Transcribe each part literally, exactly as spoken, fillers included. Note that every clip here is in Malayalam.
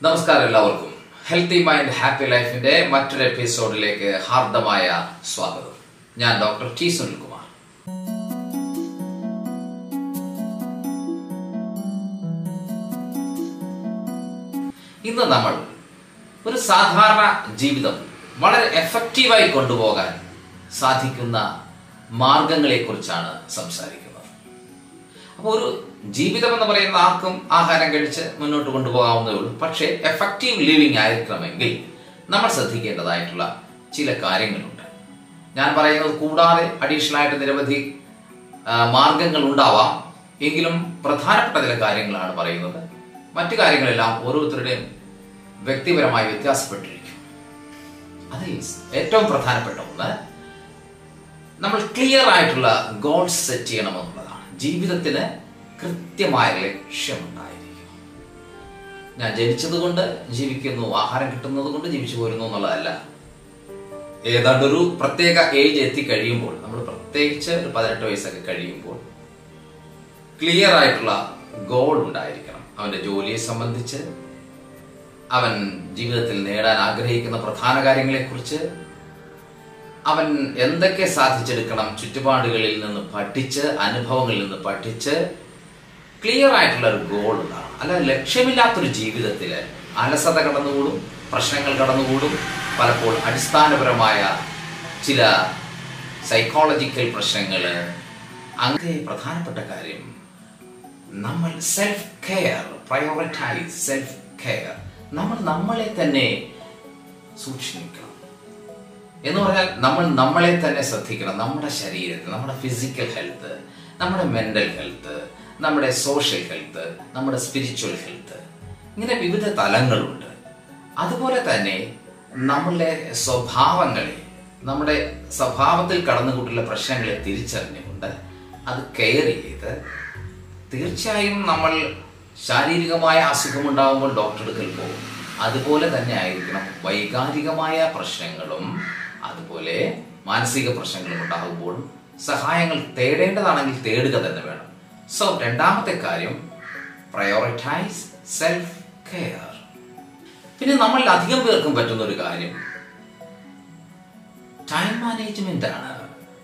നമസ്കാരം എല്ലാവർക്കും. ഹെൽത്തി മൈൻഡ് ഹാപ്പി ലൈഫിന്റെ മറ്റൊരു എപ്പിസോഡിലേക്ക് ഹാർദമായ സ്വാഗതം. ഞാൻ ഡോക്ടർ ടി സുനിൽകുമാർ. ഇന്ന് നമ്മൾ ഒരു സാധാരണ ജീവിതം വളരെ എഫക്റ്റീവായി കൊണ്ടുപോകാൻ സാധിക്കുന്ന മാർഗങ്ങളെ കുറിച്ചാണ് സംസാരിക്കുന്നത്. അപ്പോൾ ഒരു ജീവിതം എന്ന് പറയുന്ന ആർക്കും ആഹാരം കഴിച്ച് മുന്നോട്ട് കൊണ്ടുപോകാവുന്നതേ ഉള്ളൂ. പക്ഷേ എഫക്റ്റീവ് ലിവിങ് ആയിരിക്കണമെങ്കിൽ നമ്മൾ ശ്രദ്ധിക്കേണ്ടതായിട്ടുള്ള ചില കാര്യങ്ങളുണ്ട്. ഞാൻ പറയുന്നത് കൂടാതെ അഡീഷണൽ ആയിട്ട് നിരവധി മാർഗങ്ങൾ ഉണ്ടാവാം. എങ്കിലും പ്രധാനപ്പെട്ട ചില കാര്യങ്ങളാണ് പറയുന്നത്. മറ്റു കാര്യങ്ങളെല്ലാം ഓരോരുത്തരുടെയും വ്യക്തിപരമായി വ്യത്യാസപ്പെട്ടിരിക്കും. അതിൽ ഏറ്റവും പ്രധാനപ്പെട്ട ഒന്ന്, നമ്മൾ ക്ലിയർ ആയിട്ടുള്ള ഗോൾസ് സെറ്റ് ചെയ്യണമെന്നുള്ളതാണ്. ജീവിതത്തിന് കൃത്യമായ ലക്ഷ്യമുണ്ടായിരിക്കും. ഞാൻ ജനിച്ചത് കൊണ്ട് ജീവിക്കുന്നു, ആഹാരം കിട്ടുന്നത് കൊണ്ട് ജീവിച്ചു പോരുന്നു എന്നുള്ളതല്ല. ഏതാണ്ട് ഒരു പ്രത്യേക ഏജ് എത്തിക്കഴിയുമ്പോൾ, നമ്മൾ പ്രത്യേകിച്ച് ഒരു പതിനെട്ട് വയസ്സൊക്കെ കഴിയുമ്പോൾ ക്ലിയർ ആയിട്ടുള്ള ഗോൾ ഉണ്ടായിരിക്കണം. അവന്റെ ജോലിയെ സംബന്ധിച്ച്, അവൻ ജീവിതത്തിൽ നേടാൻ ആഗ്രഹിക്കുന്ന പ്രധാന കാര്യങ്ങളെക്കുറിച്ച്, അവൻ എന്തൊക്കെ സാധിച്ചെടുക്കണം, ചുറ്റുപാടുകളിൽ നിന്ന് പഠിച്ച്, അനുഭവങ്ങളിൽ നിന്ന് പഠിച്ച് ക്ലിയർ ആയിട്ടുള്ള ഒരു ഗോൾ ഉണ്ടാകും. അല്ല, ലക്ഷ്യമില്ലാത്തൊരു ജീവിതത്തിൽ അലസത കടന്നുകൂടും, പ്രശ്നങ്ങൾ കടന്നുകൂടും. പലപ്പോൾ അടിസ്ഥാനപരമായ ചില സൈക്കോളജിക്കൽ പ്രശ്നങ്ങൾ. അങ്ങനെ പ്രധാനപ്പെട്ട കാര്യം, നമ്മൾ self care, prioritise self care. നമ്മൾ നമ്മളെ തന്നെ സൂക്ഷിക്കണം എന്ന് പറഞ്ഞാൽ നമ്മൾ നമ്മളെ തന്നെ ശ്രദ്ധിക്കണം. നമ്മുടെ ശരീരത്തിൽ, നമ്മുടെ ഫിസിക്കൽ ഹെൽത്ത്, നമ്മുടെ മെന്റൽ ഹെൽത്ത്, നമ്മുടെ സോഷ്യൽ ഹെൽത്ത്, നമ്മുടെ സ്പിരിച്വൽ ഹെൽത്ത്, ഇങ്ങനെ വിവിധ തലങ്ങളുണ്ട്. അതുപോലെ തന്നെ നമ്മളുടെ സ്വഭാവങ്ങളെ, നമ്മുടെ സ്വഭാവത്തിൽ കടന്നുകൂട്ടുള്ള പ്രശ്നങ്ങളെ തിരിച്ചറിഞ്ഞുകൊണ്ട് അത് കെയർ ചെയ്ത്, തീർച്ചയായും നമ്മൾ ശാരീരികമായ അസുഖമുണ്ടാകുമ്പോൾ ഡോക്ടർ അടുക്കൽ പോകും. അതുപോലെ തന്നെ ആയിരിക്കണം വൈകാരികമായ പ്രശ്നങ്ങളും അതുപോലെ മാനസിക പ്രശ്നങ്ങളും ഉണ്ടാകുമ്പോഴും സഹായങ്ങൾ തേടേണ്ടതാണെങ്കിൽ തേടുക തന്നെ വേണം. സോ രണ്ടാമത്തെ കാര്യം, പ്രയോറിറ്റൈസ് സെൽഫ് കെയർ. പിന്നെ നമ്മളിൽ അധികം പേർക്കും പറ്റുന്ന ഒരു കാര്യം ടൈം മാനേജ്മെന്റ് ആണ്.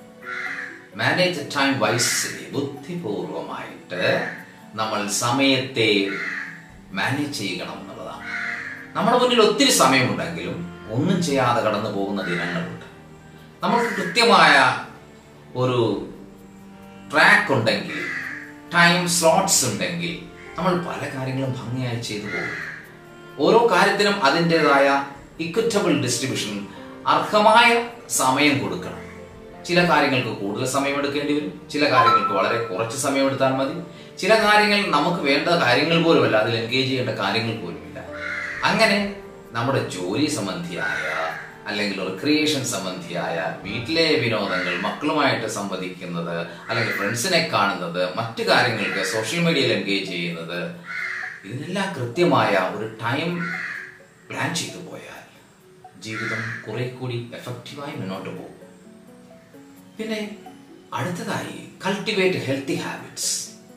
മാനേജ് ടൈം വൈസ്ലി, ബുദ്ധിപൂർവമായിട്ട് നമ്മൾ സമയത്തെ മാനേജ് ചെയ്യണം എന്നുള്ളതാണ്. നമ്മുടെ മുന്നിൽ ഒത്തിരി സമയമുണ്ടെങ്കിലും ഒന്നും ചെയ്യാതെ കടന്നു പോകുന്ന ദിനങ്ങളുണ്ട്. നമുക്ക് കൃത്യമായ ഒരു ട്രാക്ക് ഉണ്ടെങ്കിൽ, ടൈം സ്ലോട്ട്സ് ഉണ്ടെങ്കിൽ നമ്മൾ പല കാര്യങ്ങളും ഭംഗിയായി ചെയ്തു പോകും. ഓരോ കാര്യത്തിനും അതിൻ്റെതായ ഇക്വിറ്റബിൾ ഡിസ്ട്രിബ്യൂഷൻ, അർഹമായ സമയം കൊടുക്കണം. ചില കാര്യങ്ങൾക്ക് കൂടുതൽ സമയം എടുക്കേണ്ടി വരും, ചില കാര്യങ്ങൾക്ക് വളരെ കുറച്ച് സമയം എടുത്താൽ മതി. ചില കാര്യങ്ങൾ നമുക്ക് വേണ്ട കാര്യങ്ങൾ പോലുമല്ല, അതിൽ എൻഗേജ് ചെയ്യേണ്ട കാര്യങ്ങൾ പോലുമില്ല. അങ്ങനെ നമ്മുടെ ജോലി സംബന്ധിയായ അല്ലെങ്കിൽ റിക്രിയേഷൻ സംബന്ധിയായ വീട്ടിലെ വിനോദങ്ങൾ, മക്കളുമായിട്ട് സംവദിക്കുന്നത്, അല്ലെങ്കിൽ ഫ്രണ്ട്സിനെ കാണുന്നത്, മറ്റു കാര്യങ്ങൾക്ക് സോഷ്യൽ മീഡിയയിൽ എൻഗേജ് ചെയ്യുന്നത്, ഇതിനെല്ലാം കൃത്യമായ ഒരു ടൈം പ്ലാൻ ചെയ്തു പോയാൽ ജീവിതം കുറെ കൂടി എഫക്റ്റീവായി മുന്നോട്ട് പോകും. പിന്നെ അടുത്തതായി, കൾട്ടിവേറ്റ് ഹെൽത്തി ഹാബിറ്റ്സ്.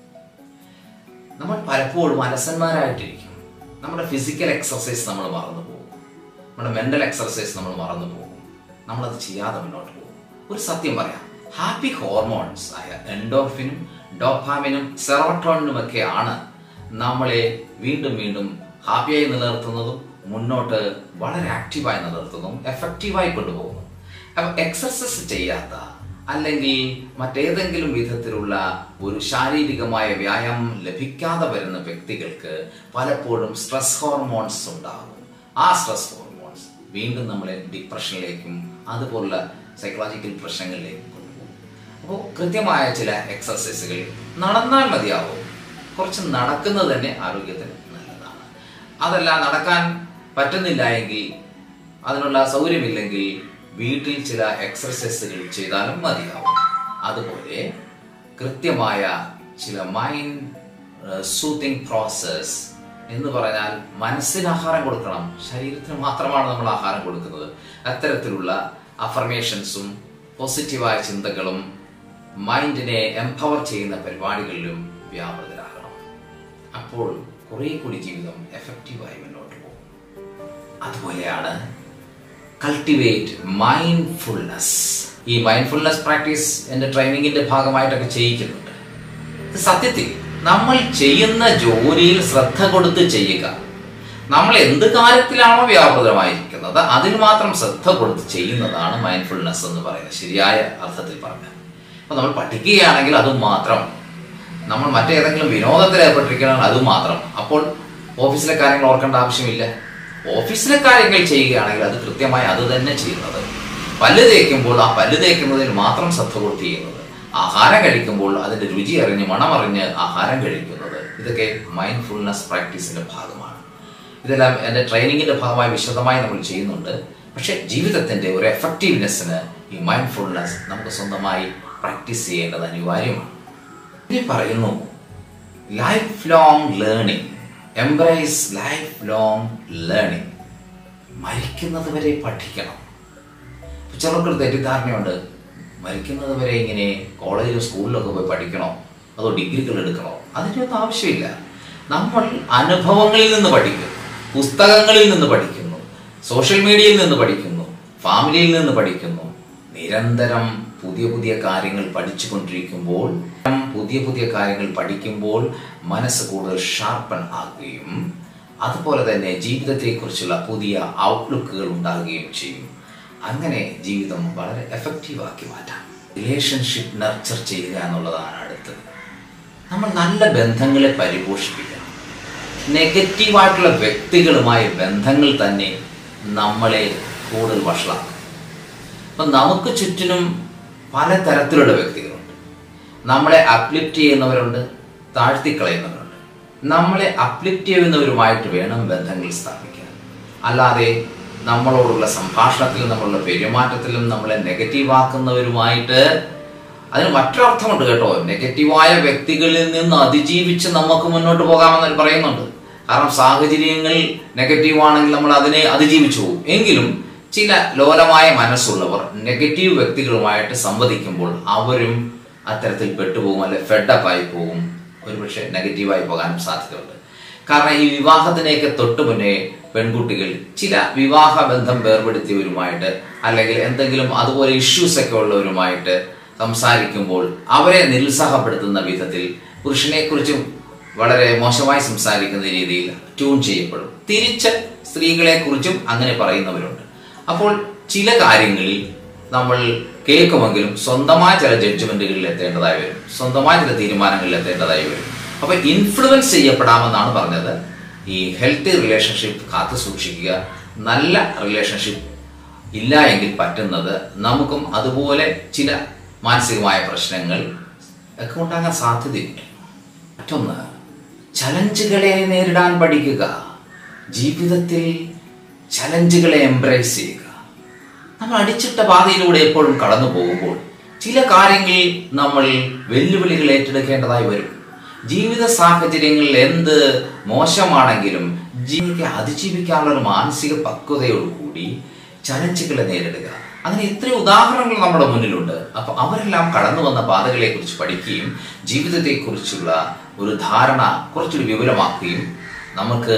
നമ്മൾ പലപ്പോഴും അലസന്മാരായിട്ടിരിക്കും. നമ്മുടെ ഫിസിക്കൽ എക്സർസൈസ് നമ്മൾ മറന്നു പോകും, നമ്മുടെ മെന്റൽ എക്സർസൈസ് നമ്മൾ മറന്നു പോകും, നമ്മളത് ചെയ്യാതെ മുന്നോട്ട് പോകും. ഒരു സത്യം പറയാം, ഹാപ്പി ഹോർമോൺസ് ആയ എൻഡോർഫിനും ഡോപാമിനും സെറോട്ടോണിനും ഒക്കെയാണ് നമ്മളെ വീണ്ടും വീണ്ടും ഹാപ്പിയായി നിലനിർത്തുന്നതും മുന്നോട്ട് വളരെ ആക്റ്റീവായി നിലനിർത്തുന്നതും എഫക്റ്റീവായി കൊണ്ടുപോകുന്നു. അപ്പം എക്സർസൈസ് ചെയ്യാത്ത അല്ലെങ്കിൽ മറ്റേതെങ്കിലും വിധത്തിലുള്ള ഒരു ശാരീരികമായ വ്യായാമം ലഭിക്കാതെ വരുന്ന വ്യക്തികൾക്ക് പലപ്പോഴും സ്ട്രെസ് ഹോർമോൺസ് ഉണ്ടാകും. ആ സ്ട്രെസ് ഹോർമോൺസ് വീണ്ടും നമ്മളെ ഡിപ്രഷനിലേക്കും അതുപോലുള്ള സൈക്കോളജിക്കൽ പ്രശ്നങ്ങളിലേക്കും കൊണ്ടുപോകും. അപ്പോൾ കൃത്യമായ ചില എക്സർസൈസുകൾ നടന്നാൽ മതിയാവും. കുറച്ച് നടക്കുന്നത് തന്നെ ആരോഗ്യത്തിന് നല്ലതാണ്. അതല്ല, നടക്കാൻ പറ്റുന്നില്ല എങ്കിൽ, അതിനുള്ള സൗകര്യമില്ലെങ്കിൽ വീട്ടിൽ ചില എക്സർസൈസുകൾ ചെയ്താലും മതിയാവും. അതുപോലെ കൃത്യമായ ചില മൈൻഡ് സൂത്തിങ് പ്രോസസ് എന്ന് പറഞ്ഞാൽ മനസ്സിന് ആഹാരം കൊടുക്കണം, ശരീരത്തിന് മാത്രമാണ് നമ്മൾ ആഹാരം കൊടുക്കുന്നത്. അത്തരത്തിലുള്ള അഫർമേഷൻസും പോസിറ്റീവായ ചിന്തകളും മൈൻഡിനെ എംപവർ ചെയ്യുന്ന പരിപാടികളിലും വ്യാപൃതരാകണം. അപ്പോൾ കുറെ കൂടി ജീവിതം എഫക്റ്റീവായി മുന്നോട്ട് പോകും. അതുപോലെയാണ് കൾട്ടിവേറ്റ് മൈൻഡ്ഫുൾനെസ്. ഈ മൈൻഡ്ഫുൾനെസ് പ്രാക്ടീസ് എൻ്റെ ട്രെയിനിങ്ങിന്റെ ഭാഗമായിട്ടൊക്കെ ചെയ്യിക്കുന്നുണ്ട്. സത്യത്തിൽ നമ്മൾ ചെയ്യുന്ന ജോലിയിൽ ശ്രദ്ധ കൊടുത്ത് ചെയ്യുക, നമ്മൾ എന്ത് കാര്യത്തിലാണോ വ്യാപൃതമായിരിക്കുന്നത് അതിൽ മാത്രം ശ്രദ്ധ കൊടുത്ത് ചെയ്യുന്നതാണ് മൈൻഡ്ഫുൾനെസ് എന്ന് പറയുന്നത്, ശരിയായ അർത്ഥത്തിൽ പറഞ്ഞാൽ. അപ്പോൾ നമ്മൾ പഠിക്കുകയാണെങ്കിൽ അതും മാത്രം, നമ്മൾ മറ്റേതെങ്കിലും വിനോദത്തിൽ ഏർപ്പെട്ടിരിക്കുകയാണെങ്കിൽ അതും മാത്രം. അപ്പോൾ ഓഫീസിലെ കാര്യങ്ങൾ ഓർക്കേണ്ട ആവശ്യമില്ല. ഓഫീസിലെ കാര്യങ്ങൾ ചെയ്യുകയാണെങ്കിൽ അത് കൃത്യമായി അത് തന്നെ ചെയ്യുന്നത്. പല്ല് തേക്കുമ്പോൾ ആ പല്ല് തേക്കുന്നതിൽ മാത്രം ശ്രദ്ധ കൊടുത്ത് ചെയ്യുന്നത്, ആഹാരം കഴിക്കുമ്പോൾ അതിൻ്റെ രുചി അറിഞ്ഞ് മണമറിഞ്ഞ് ആഹാരം കഴിക്കുന്നത്, ഇതൊക്കെ മൈൻഡ്ഫുൾനെസ് പ്രാക്ടീസിന്റെ ഭാഗമാണ്. ഇതെല്ലാം എൻ്റെ ട്രെയിനിങ്ങിന്റെ ഭാഗമായി വിശദമായി നമ്മൾ ചെയ്യുന്നുണ്ട്. പക്ഷെ ജീവിതത്തിന്റെ ഒരു എഫക്റ്റീവ്നെസ്സിന് ഈ മൈൻഡ്ഫുൾനെസ് നമുക്ക് സ്വന്തമായി പ്രാക്ടീസ് ചെയ്യേണ്ടത് അനിവാര്യമാണ്. ഇനി പറയുന്നു life long learning, embrace life long learning. മരിക്കുന്നത് വരെ പഠിക്കണം. ചിലർക്കൊരു തെറ്റിദ്ധാരണയുണ്ട്, മരിക്കുന്നത് വരെ ഇങ്ങനെ കോളേജിലും സ്കൂളിലൊക്കെ പോയി പഠിക്കണോ, അതോ ഡിഗ്രികൾ എടുക്കണോ? അതിൻ്റെ ഒന്നും ആവശ്യമില്ല. നമ്മൾ അനുഭവങ്ങളിൽ നിന്ന് പഠിക്കുന്നു, പുസ്തകങ്ങളിൽ നിന്ന് പഠിക്കുന്നു, സോഷ്യൽ മീഡിയയിൽ നിന്ന് പഠിക്കുന്നു, ഫാമിലിയിൽ നിന്ന് പഠിക്കുന്നു. നിരന്തരം പുതിയ പുതിയ കാര്യങ്ങൾ പഠിച്ചുകൊണ്ടിരിക്കുമ്പോൾ പുതിയ പുതിയ കാര്യങ്ങൾ പഠിക്കുമ്പോൾ മനസ്സ് കൂടുതൽ ഷാർപ്പൺ ആകുകയും അതുപോലെ തന്നെ ജീവിതത്തെക്കുറിച്ചുള്ള പുതിയ ഔട്ട്ലുക്കുകൾ ഉണ്ടാകുകയും ചെയ്യും. അങ്ങനെ ജീവിതം വളരെ എഫക്റ്റീവാക്കി മാറ്റാം. റിലേഷൻഷിപ്പ് നർച്ചർ ചെയ്യുക എന്നുള്ളതാണ് അടുത്തത്. നമ്മൾ നല്ല ബന്ധങ്ങളെ പരിപോഷിപ്പിക്കണം. നെഗറ്റീവായിട്ടുള്ള വ്യക്തികളുമായി ബന്ധങ്ങൾ തന്നെ നമ്മളെ കൂടുതൽ വഷളാക്കും. അപ്പം നമുക്ക് ചുറ്റിനും പലതരത്തിലുള്ള വ്യക്തികളുണ്ട്. നമ്മളെ അപ്ലിഫ്റ്റ് ചെയ്യുന്നവരുണ്ട്, താഴ്ത്തിക്കളയുന്നവരുണ്ട്. നമ്മളെ അപ്ലിഫ്റ്റ് ചെയ്യുന്നവരുമായിട്ട് വേണം ബന്ധങ്ങൾ സ്ഥാപിക്കാൻ. അല്ലാതെ നമ്മളോടുള്ള സംഭാഷണത്തിലും നമ്മളുടെ പെരുമാറ്റത്തിലും നമ്മളെ നെഗറ്റീവാക്കുന്നവരുമായിട്ട്, അതിന് മറ്റൊരർത്ഥമുണ്ട് കേട്ടോ. നെഗറ്റീവായ വ്യക്തികളിൽ നിന്ന് അതിജീവിച്ച് നമുക്ക് മുന്നോട്ട് പോകാമെന്ന് പറയുന്നുണ്ട്. കാരണം സാഹചര്യങ്ങൾ നെഗറ്റീവാണെങ്കിൽ നമ്മൾ അതിനെ അതിജീവിച്ചു പോകും. എങ്കിലും ചില ലോലമായ മനസ്സുള്ളവർ നെഗറ്റീവ് വ്യക്തികളുമായിട്ട് സംവദിക്കുമ്പോൾ അവരും അത്തരത്തിൽ പെട്ടുപോകും, അല്ലെ ഫെഡപ്പായി പോകും, ഒരുപക്ഷെ നെഗറ്റീവായി പോകാനും സാധ്യതയുണ്ട്. കാരണം ഈ വിവാഹത്തിനേക്ക് തൊട്ടു മുന്നേ പെൺകുട്ടികൾ ചില വിവാഹ ബന്ധം വേർപെടുത്തിയവരുമായിട്ട് അല്ലെങ്കിൽ എന്തെങ്കിലും അതുപോലെ ഇഷ്യൂസ് ഒക്കെ ഉള്ളവരുമായിട്ട് സംസാരിക്കുമ്പോൾ അവരെ നിരുത്സാഹപ്പെടുത്തുന്ന വിധത്തിൽ പുരുഷനെ കുറിച്ചും വളരെ മോശമായി സംസാരിക്കുന്ന രീതിയിൽ ട്യൂൺ ചെയ്യപ്പെടും. തിരിച്ച് സ്ത്രീകളെ കുറിച്ചും അങ്ങനെ പറയുന്നവരുണ്ട്. അപ്പോൾ ചില കാര്യങ്ങളിൽ നമ്മൾ കേൾക്കുമെങ്കിലും സ്വന്തമായ ചില ജഡ്ജ്മെന്റുകളിൽ എത്തേണ്ടതായി വരും, സ്വന്തമായ ചില തീരുമാനങ്ങളിൽ എത്തേണ്ടതായി വരും. അപ്പൊ ഇൻഫ്ലുവൻസ് ചെയ്യപ്പെടാമെന്നാണ് പറഞ്ഞത്. ഈ ഹെൽത്തി റിലേഷൻഷിപ്പ് കാത്തു സൂക്ഷിക്കുക. നല്ല റിലേഷൻഷിപ്പ് ഇല്ല എങ്കിൽ പറ്റുന്നത് നമുക്കും അതുപോലെ ചില മാനസികമായ പ്രശ്നങ്ങൾ ഒക്കെ ഉണ്ടാകാൻ സാധ്യതയുണ്ട്. മറ്റൊന്ന്, ചലഞ്ചുകളെ നേരിടാൻ പഠിക്കുക. ജീവിതത്തിൽ ചലഞ്ചുകളെ എംബ്രേസ് ചെയ്യുക. നമ്മൾ അടിച്ചിട്ട പാതയിലൂടെ എപ്പോഴും കടന്നു പോകുമ്പോൾ ചില കാര്യങ്ങളിൽ നമ്മൾ വെല്ലുവിളികൾ ഏറ്റെടുക്കേണ്ടതായി വരും. ജീവിത സാഹചര്യങ്ങളിൽ എന്ത് മോശമാണെങ്കിലും ജീവിക്ക് അതിജീവിക്കാനുള്ള ഒരു മാനസിക പക്വതയോടുകൂടി ചലഞ്ചുകളെ നേരിടുക. അങ്ങനെ എത്രയോ ഉദാഹരണങ്ങൾ നമ്മുടെ മുന്നിലുണ്ട്. അപ്പൊ അവരെല്ലാം കടന്നു വന്ന പാതകളെ കുറിച്ച് പഠിക്കുകയും ജീവിതത്തെക്കുറിച്ചുള്ള ഒരു ധാരണ കുറച്ചുകൂടി വിപുലമാക്കുകയും നമുക്ക്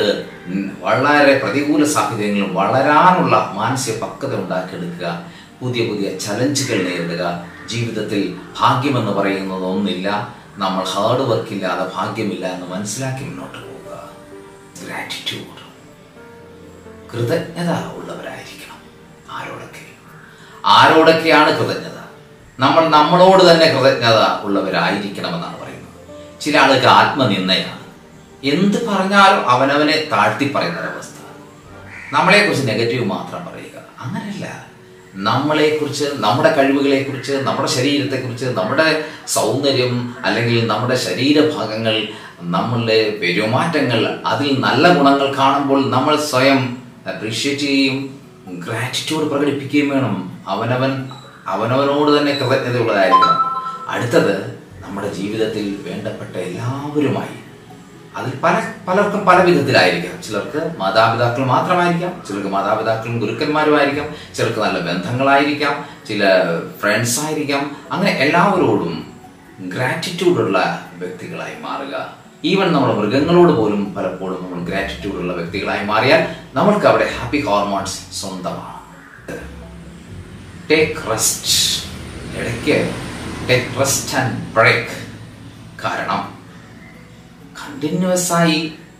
വളരെ പ്രതികൂല സാഹചര്യങ്ങളിൽ വളരാനുള്ള മാനസിക പക്വത ഉണ്ടാക്കിയെടുക്കുക. പുതിയ പുതിയ ചലഞ്ചുകൾ നേരിടുക. ജീവിതത്തിൽ ഭാഗ്യമെന്ന് പറയുന്നത് ഒന്നില്ല. നമ്മൾ ഹാർഡ് വർക്ക് ഇല്ലാതെ ഭാഗ്യമില്ല എന്ന് മനസ്സിലാക്കി മുന്നോട്ട് പോവുക. ഗ്രാറ്റിറ്റ്യൂഡ്, കൃതജ്ഞത ഉള്ളവരായിരിക്കണം. ആരോടൊക്കെ ആരോടൊക്കെയാണ് കൃതജ്ഞത? നമ്മൾ നമ്മളോട് തന്നെ കൃതജ്ഞത ഉള്ളവരായിരിക്കണമെന്നാണ് പറയുന്നത്. ചില ആളുകൾക്ക് ആത്മനിന്ദയാണ്. എന്ത് പറഞ്ഞാലും അവനവനെ താഴ്ത്തി പറയുന്ന ഒരവസ്ഥ. നമ്മളെക്കുറിച്ച് നെഗറ്റീവ് മാത്രം പറയുക. അങ്ങനെയല്ല. നമ്മളെക്കുറിച്ച്, നമ്മുടെ കഴിവുകളെക്കുറിച്ച്, നമ്മുടെ ശരീരത്തെക്കുറിച്ച്, നമ്മുടെ സൗന്ദര്യം അല്ലെങ്കിൽ നമ്മുടെ ശരീരഭാഗങ്ങൾ, നമ്മളുടെ പെരുമാറ്റങ്ങൾ, അതിൽ നല്ല ഗുണങ്ങൾ കാണുമ്പോൾ നമ്മൾ സ്വയം അപ്രീഷിയേറ്റ് ചെയ്യുകയും ഗ്രാറ്റിറ്റ്യൂഡ് പ്രകടിപ്പിക്കുകയും വേണം. അവനവൻ അവനവനോട് തന്നെ കൃതജ്ഞതയുള്ളതായിരിക്കണം. അടുത്തത്, നമ്മുടെ ജീവിതത്തിൽ വേണ്ടപ്പെട്ട എല്ലാവരുമായി, അതിൽ പല പലർക്കും പല വിധത്തിലായിരിക്കാം. ചിലർക്ക് മാതാപിതാക്കൾ മാത്രമായിരിക്കാം, ചിലർക്ക് മാതാപിതാക്കളും ഗുരുക്കന്മാരുമായിരിക്കാം, ചിലർക്ക് നല്ല ബന്ധങ്ങളായിരിക്കാം, ചില ഫ്രണ്ട്സ് ആയിരിക്കാം. അങ്ങനെ എല്ലാവരോടും ഗ്രാറ്റിറ്റ്യൂഡുള്ള വ്യക്തികളായി മാറുക. ഈവൻ നമ്മുടെ മൃഗങ്ങളോട് പോലും പലപ്പോഴും നമ്മൾ ഗ്രാറ്റിറ്റ്യൂഡ് ഉള്ള വ്യക്തികളായി മാറിയാൽ നമ്മൾക്ക് അവിടെ ഹാപ്പി ഹോർമോൺസ് സ്വന്തമാണ്. ടേക്ക് റെസ്റ്റ്, ഇടയ്ക്ക് ടേക്ക് റെസ്റ്റ് ആൻഡ് ബ്രേക്ക്. കാരണം കണ്ടിന്യൂസ് ആയി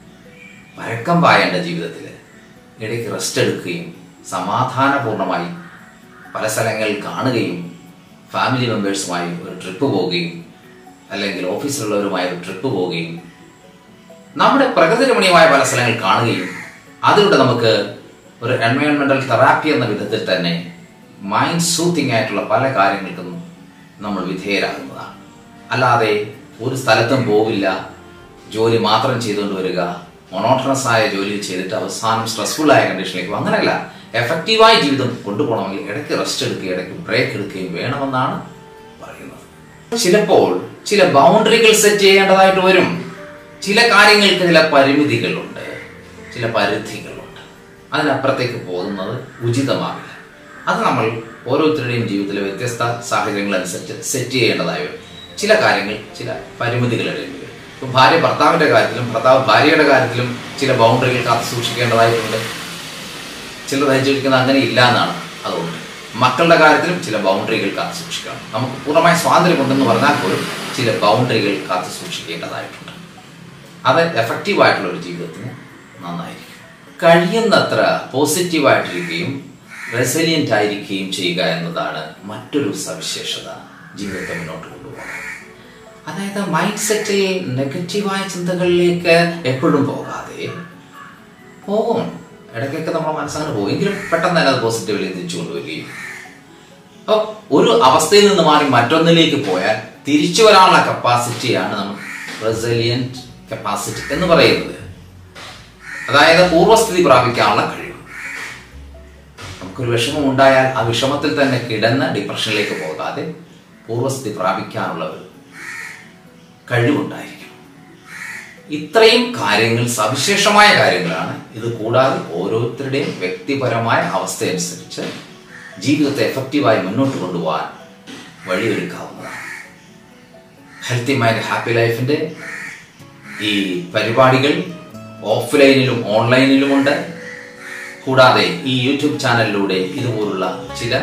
പരക്കം പായേണ്ട ജീവിതത്തിൽ ഇടയ്ക്ക് റെസ്റ്റ് എടുക്കുകയും സമാധാനപൂർണമായി പല സ്ഥലങ്ങൾ കാണുകയും ഫാമിലി മെമ്പേഴ്സുമായി ഒരു ട്രിപ്പ് പോവുകയും അല്ലെങ്കിൽ ഓഫീസിലുള്ളവരുമായി ഒരു ട്രിപ്പ് പോവുകയും നമ്മുടെ പ്രകൃതി രമണീയമായ പല സ്ഥലങ്ങൾ കാണുകയും അതിലൂടെ നമുക്ക് ഒരു എൻവയോൺമെന്റൽ തെറാപ്പി എന്ന വിധത്തിൽ തന്നെ മൈൻഡ് സൂത്തിങ് ആയിട്ടുള്ള പല കാര്യങ്ങൾക്കും നമ്മൾ വിധേയരാകുന്നതാണ്. അല്ലാതെ ഒരു സ്ഥലത്തും പോവില്ല, ജോലി മാത്രം ചെയ്തുകൊണ്ട് വരിക, മൊണോട്ടണസ് ആയ ജോലി ചെയ്തിട്ട് അവസാനം സ്ട്രെസ്ഫുൾ ആയ കണ്ടീഷനിലേക്ക് പോകും. അങ്ങനെയല്ല, എഫക്റ്റീവായ ജീവിതം കൊണ്ടുപോകണമെങ്കിൽ ഇടയ്ക്ക് റെസ്റ്റ് എടുക്കുകയും ഇടയ്ക്ക് ബ്രേക്ക് എടുക്കുകയും വേണമെന്നാണ് പറയുന്നത്. ചിലപ്പോൾ ചില ബൗണ്ടറികൾ സെറ്റ് ചെയ്യേണ്ടതായിട്ട് വരും. ചില കാര്യങ്ങൾക്ക് ചില പരിമിതികളുണ്ട്, ചില പരിധികളുണ്ട്. അതിനപ്പുറത്തേക്ക് പോകുന്നത് ഉചിതമാവില്ല. അത് നമ്മൾ ഓരോരുത്തരുടെയും ജീവിതത്തിലെ വ്യത്യസ്ത സാഹചര്യങ്ങൾ അനുസരിച്ച് സെറ്റ് ചെയ്യേണ്ടതായി വരും. ചില കാര്യങ്ങൾ ചില പരിമിതികളുടെ വരും. ഇപ്പം ഭാര്യ ഭർത്താവിൻ്റെ കാര്യത്തിലും ഭർത്താവ് ഭാര്യയുടെ കാര്യത്തിലും ചില ബൗണ്ടറികൾ കാത്തു സൂക്ഷിക്കേണ്ടതായിട്ടുണ്ട്. ചിലർ ധരിച്ചിരിക്കുന്നത് അങ്ങനെ ഇല്ല എന്നാണ്. അതുകൊണ്ട് മക്കളുടെ കാര്യത്തിലും ചില ബൗണ്ടറികൾ കാത്തു സൂക്ഷിക്കണം. നമുക്ക് പൂർണ്ണമായ സ്വാതന്ത്ര്യമുണ്ടെന്ന് പറഞ്ഞാൽ പോലും ചില ബൗണ്ടറികൾ കാത്തു സൂക്ഷിക്കേണ്ടതായിട്ടുണ്ട്. അത് എഫക്റ്റീവായിട്ടുള്ള ഒരു ജീവിതത്തിന് നന്നായിരിക്കും. കഴിയുന്നത്ര പോസിറ്റീവായിട്ടിരിക്കുകയും റെസിലിയൻ്റ് ആയിരിക്കുകയും ചെയ്യുക എന്നതാണ് മറ്റൊരു സവിശേഷത ജീവിതത്തെ മുന്നോട്ട് കൊണ്ടുപോകാൻ. അതായത് മൈൻഡ് സെറ്റിൽ നെഗറ്റീവായ ചിന്തകളിലേക്ക് എപ്പോഴും പോകാതെ പോകും. ഇടയ്ക്കൊക്കെ നമ്മുടെ മനസ്സങ്ങനെ പോകും, എങ്കിലും പെട്ടെന്ന് തന്നെ അത് പോസിറ്റീവില് തിരിച്ചു കൊണ്ടുവരികയും അപ്പോൾ ഒരു അവസ്ഥയിൽ നിന്ന് മാറി മറ്റൊന്നിലേക്ക് പോയാൽ തിരിച്ചു വരാനുള്ള കപ്പാസിറ്റിയാണ് നമ്മൾ റെസിലിയന്റ് കപ്പാസിറ്റി എന്ന് പറയുന്നത്. അതായത് പൂർവ്വസ്ഥിതി പ്രാപിക്കാനുള്ള കഴിവ്. നമുക്കൊരു വിഷമം ഉണ്ടായാൽ ആ വിഷമത്തിൽ തന്നെ കിടന്ന് ഡിപ്രഷനിലേക്ക് പോകാതെ പൂർവ്വസ്ഥിതി പ്രാപിക്കാനുള്ള ഒരു കഴിവുണ്ടായിരിക്കും. ഇത്രയും കാര്യങ്ങൾ സവിശേഷമായ കാര്യങ്ങളാണ്. ഇത് കൂടാതെ ഓരോരുത്തരുടെയും വ്യക്തിപരമായ അവസ്ഥയനുസരിച്ച് ജീവിതത്തെ എഫക്റ്റീവായി മുന്നോട്ട് കൊണ്ടുപോകാൻ വഴിയൊരുക്കാവുന്നതാണ്. ഹെൽത്തി മൈൻഡ് ഹാപ്പി ലൈഫിൻ്റെ ഈ പരിപാടികൾ ഓഫ്ലൈനിലും ഓൺലൈനിലുമുണ്ട്. കൂടാതെ ഈ യൂട്യൂബ് ചാനലിലൂടെ ഇതുപോലുള്ള ചില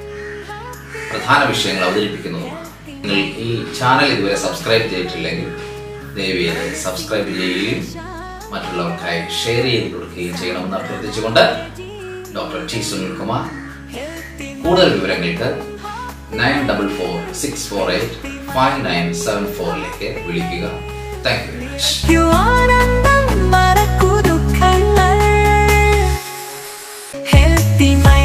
പ്രധാന വിഷയങ്ങൾ അവതരിപ്പിക്കുന്നതുമാണ്. നിങ്ങൾ ഈ ചാനൽ ഇതുവരെ സബ്സ്ക്രൈബ് ചെയ്തിട്ടില്ലെങ്കിൽ ദയവേത് സബ്സ്ക്രൈബ് ചെയ്യുകയും മറ്റുള്ളവർക്കായി ഷെയർ ചെയ്ത് കൊടുക്കുകയും ചെയ്യണമെന്ന് അഭ്യർത്ഥിച്ചുകൊണ്ട് ഡോക്ടർ ടി സുനിൽകുമാർ. കൂടുതൽ വിവരങ്ങൾക്ക് nine double four six four eight five nine seven ഫോറിലേക്ക് വിളിക്കുക. Thank you very much.